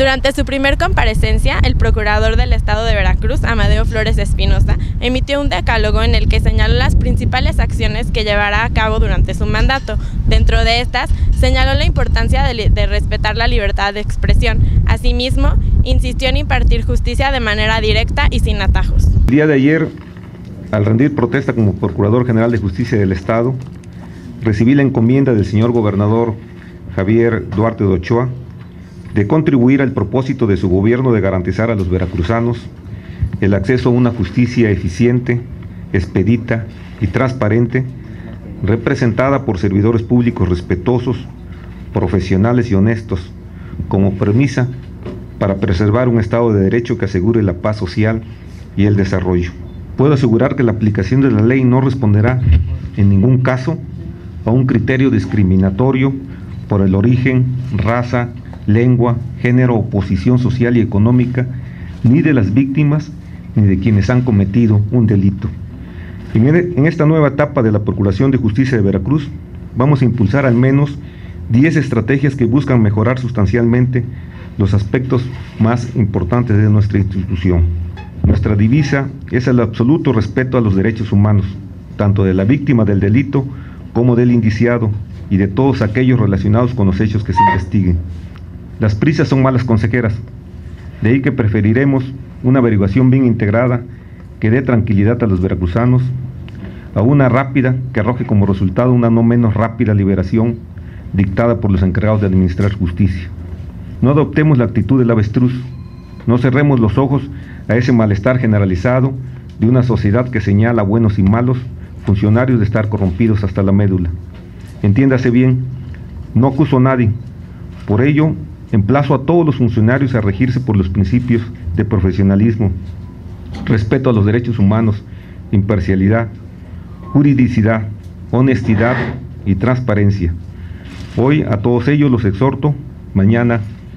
Durante su primer comparecencia, el procurador del Estado de Veracruz, Amadeo Flores Espinosa, emitió un decálogo en el que señaló las principales acciones que llevará a cabo durante su mandato. Dentro de estas, señaló la importancia de respetar la libertad de expresión. Asimismo, insistió en impartir justicia de manera directa y sin atajos. El día de ayer, al rendir protesta como Procurador General de Justicia del Estado, recibí la encomienda del señor gobernador Javier Duarte de Ochoa de contribuir al propósito de su gobierno de garantizar a los veracruzanos el acceso a una justicia eficiente, expedita y transparente, representada por servidores públicos respetuosos, profesionales y honestos, como premisa para preservar un Estado de Derecho que asegure la paz social y el desarrollo. Puedo asegurar que la aplicación de la ley no responderá en ningún caso a un criterio discriminatorio por el origen, raza, lengua, género o posición social y económica, ni de las víctimas ni de quienes han cometido un delito. En esta nueva etapa de la Procuración de Justicia de Veracruz, vamos a impulsar al menos 10 estrategias que buscan mejorar sustancialmente los aspectos más importantes de nuestra institución. Nuestra divisa es el absoluto respeto a los derechos humanos, tanto de la víctima del delito como del indiciado y de todos aquellos relacionados con los hechos que se investiguen. Las prisas son malas consejeras, de ahí que preferiremos una averiguación bien integrada que dé tranquilidad a los veracruzanos, a una rápida que arroje como resultado una no menos rápida liberación dictada por los encargados de administrar justicia. No adoptemos la actitud del avestruz, no cerremos los ojos a ese malestar generalizado de una sociedad que señala a buenos y malos funcionarios de estar corrompidos hasta la médula. Entiéndase bien, no acuso a nadie, por ello emplazo a todos los funcionarios a regirse por los principios de profesionalismo, respeto a los derechos humanos, imparcialidad, juridicidad, honestidad y transparencia. Hoy a todos ellos los exhorto, mañana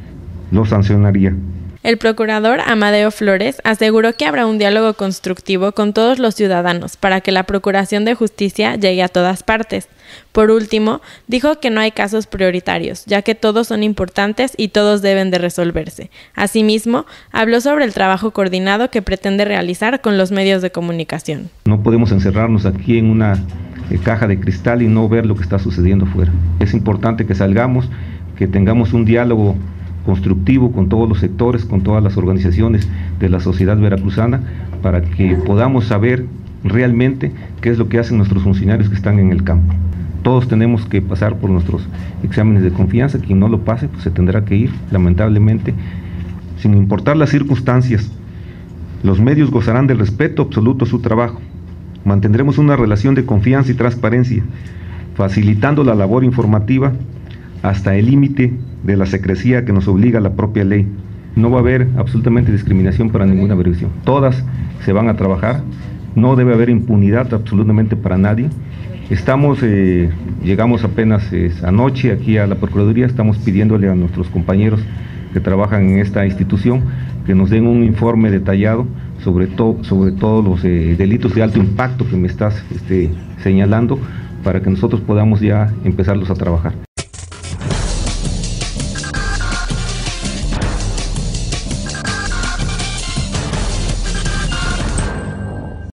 los sancionaría. El procurador Amadeo Flores aseguró que habrá un diálogo constructivo con todos los ciudadanos para que la Procuración de Justicia llegue a todas partes. Por último, dijo que no hay casos prioritarios, ya que todos son importantes y todos deben de resolverse. Asimismo, habló sobre el trabajo coordinado que pretende realizar con los medios de comunicación. No podemos encerrarnos aquí en una caja de cristal y no ver lo que está sucediendo fuera. Es importante que salgamos, que tengamos un diálogo constructivo con todos los sectores, con todas las organizaciones de la sociedad veracruzana, para que podamos saber realmente qué es lo que hacen nuestros funcionarios que están en el campo. Todos tenemos que pasar por nuestros exámenes de confianza, quien no lo pase pues se tendrá que ir, lamentablemente, sin importar las circunstancias. Los medios gozarán del respeto absoluto a su trabajo. Mantendremos una relación de confianza y transparencia, facilitando la labor informativa hasta el límite de la secrecía que nos obliga la propia ley. No va a haber absolutamente discriminación para ninguna averiguación. Todas se van a trabajar, no debe haber impunidad absolutamente para nadie. Llegamos apenas anoche aquí a la Procuraduría, estamos pidiéndole a nuestros compañeros que trabajan en esta institución que nos den un informe detallado sobre todos los delitos de alto impacto que me estás señalando, para que nosotros podamos ya empezarlos a trabajar.